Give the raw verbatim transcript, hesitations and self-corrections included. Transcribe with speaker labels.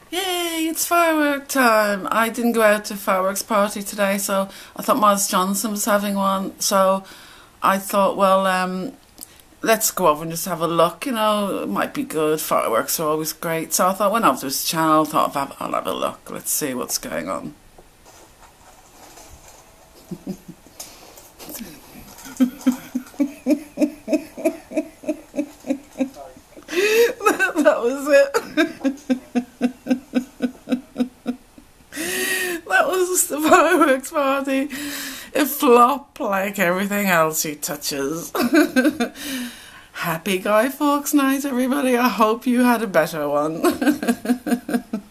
Speaker 1: Yay, it's firework time. I didn't go out to fireworks party today, so I thought Miles Johnson was having one. So I thought, well, um, let's go over and just have a look. You know, it might be good. Fireworks are always great. So I thought, went over to his channel, thought I'll have, I'll have a look. Let's see what's going on. that, that was it. That was the fireworks party. It flopped like everything else he touches. Happy Guy Fawkes night, everybody. I hope you had a better one.